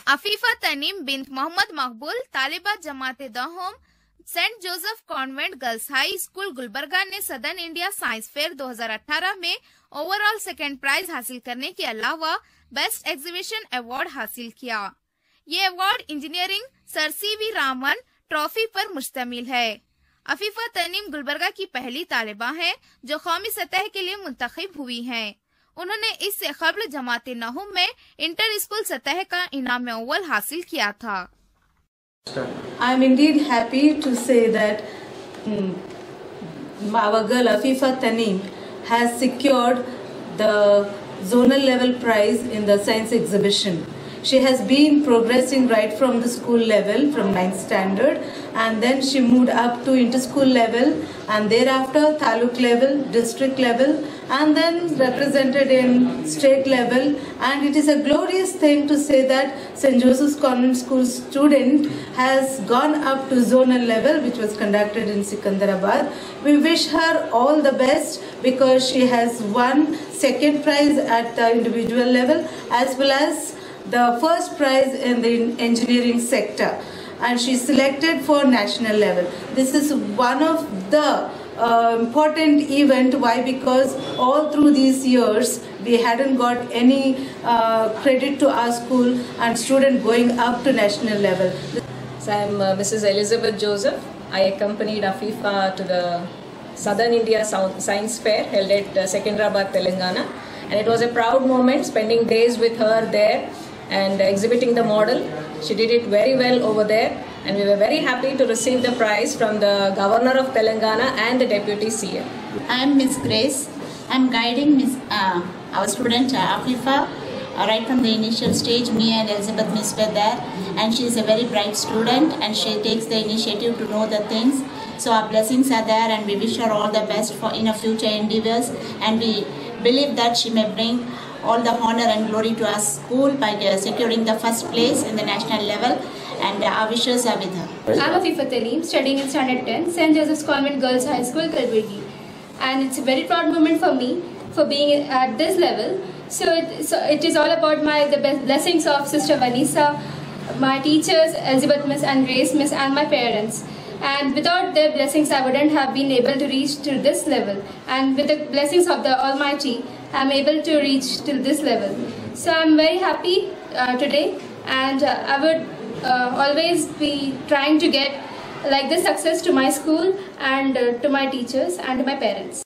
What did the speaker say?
Afifa Tanim bint Mohammad Maqbul, तालिबा जमाते दहोम Saint Joseph convent girls high school Gulbarga ने सदर्न इंडिया साइंस फेयर 2018 में ओवरऑल सेकंड प्राइज हासिल करने के अलावा बेस्ट एग्जीबिशन अवार्ड हासिल किया। ये award engineering sir C V. Raman trophy पर मुश्तमिल है। अफीफा तनीम गुलबर्गा की पहली तालिबा हैं जो कौमी सतह के लिए मुंतखब हुई हैं। उन्होंने इससे कबल जमाते नहुम में इंटर स्कूल सतह का इनाम अव्वल हासिल किया था। I am indeed happy to say that our girl Afifa Tanim has secured the zonal level prize in the science exhibition. She has been progressing right from the school level, from 9th standard, and then she moved up to inter-school level, and thereafter taluk level, district level, and then represented in state level. And it is a glorious thing to say that St. Joseph's Convent School student has gone up to zonal level, which was conducted in Sikandarabad. We wish her all the best because she has won second prize at the individual level as well as the first prize in the engineering sector, and she selected for national level. This is one of the important event. Why? Because all through these years we hadn't got any credit to our school and student going up to national level. So I am Mrs. Elizabeth Joseph. I accompanied Afifa to the Southern India Science Fair held at Secunderabad, Telangana, and it was a proud moment spending days with her there and exhibiting the model. She did it very well over there, and we were very happy to receive the prize from the Governor of Telangana and the Deputy CM. I am Miss Grace. I am guiding our student Afifa right from the initial stage. Me and Elizabeth Miss were there, and she is a very bright student and she takes the initiative to know the things. So our blessings are there, and we wish her all the best for in her future endeavors, and we believe that she may bring all the honor and glory to our school by securing the first place in the national level, and our wishes are with her. I am Afifa Talim, studying in Standard 10, St. Joseph's Convent Girls High School, Kalburgi. And it's a very proud moment for me for being at this level. So it is all about the blessings of Sister Vanessa, my teachers, Elizabeth Miss and Grace Miss, and my parents. And without their blessings, I wouldn't have been able to reach to this level. And with the blessings of the Almighty, I'm able to reach to this level. So I'm very happy today, and I would always be trying to get like this success to my school and to my teachers and to my parents.